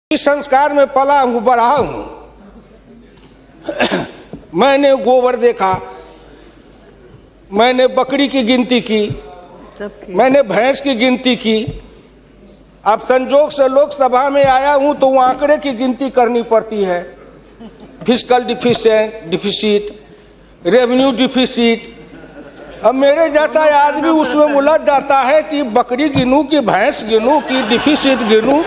इस संस्कार में पला हूँ, बढ़ा हूँ। मैंने गोबर देखा, मैंने बकरी की गिनती की, मैंने भैंस की गिनती की। अब संजोग से लोकसभा में आया हूं तो वो आंकड़े की गिनती करनी पड़ती है। Fiscal deficit, revenue deficit. अब मेरे जैसा आदमी उसमें उलझ जाता है कि बकरी गिनूं कि भैंस गिनूं कि डिफिसिट गिनूं।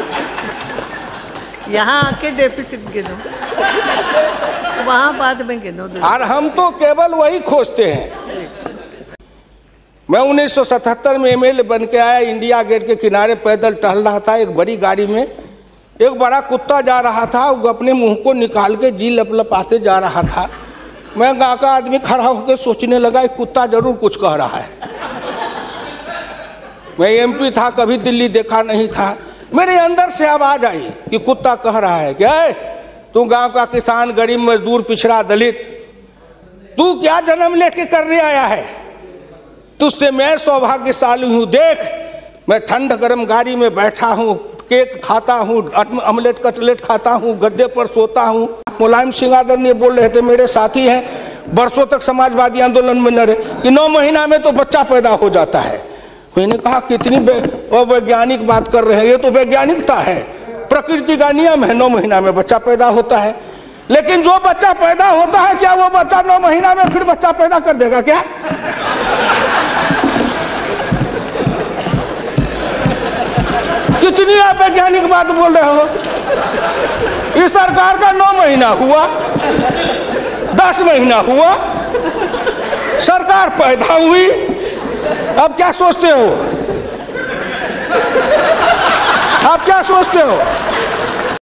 यहाँ आके डेफिसिट गिनो, वहाँ बाद में गिनो। और हम तो केवल वही खोजते हैं। मैं 1977 में एमएलए बन के आया, इंडिया गेट के किनारे पैदल टहल रहा था, एक बड़ी गाड़ी में एक बड़ा कुत्ता जा रहा था, वो अपने मुंह को निकाल के जी लपलपाते जा रहा था। मैं गाँव का आदमी खड़ा होकर सोचने लगा, कुत्ता जरूर कुछ कह रहा है। मैं एमपी था, कभी दिल्ली देखा नहीं था। मेरे अंदर से आवाज आई कि कुत्ता कह रहा है, क्या है तू गांव का किसान, गरीब, मजदूर, पिछड़ा, दलित, तू क्या जन्म लेके करने आया है? तुझसे मैं सौभाग्यशाली हूं। देख, मैं ठंड गर्म गाड़ी में बैठा हूं, केक खाता हूं, ऑमलेट कटलेट खाता हूं, गद्दे पर सोता हूं। मुलायम सिंह आदरणीय बोल रहे थे, मेरे साथी हैं, बरसों तक समाजवादी आंदोलन में लड़े कि 9 महीना में तो बच्चा पैदा हो जाता है। मैंने कहा कितनी वैज्ञानिक बात कर रहे हैं, ये तो वैज्ञानिकता है, प्रकृति का नियम है, 9 महीना में बच्चा पैदा होता है। लेकिन जो बच्चा पैदा होता है, क्या वो बच्चा 9 महीना में फिर बच्चा पैदा कर देगा क्या? कितनी आप वैज्ञानिक बात बोल रहे हो। इस सरकार का 9 महीना हुआ, 10 महीना हुआ, सरकार पैदा हुई। अब क्या सोचते हो? आप क्या सोचते हो?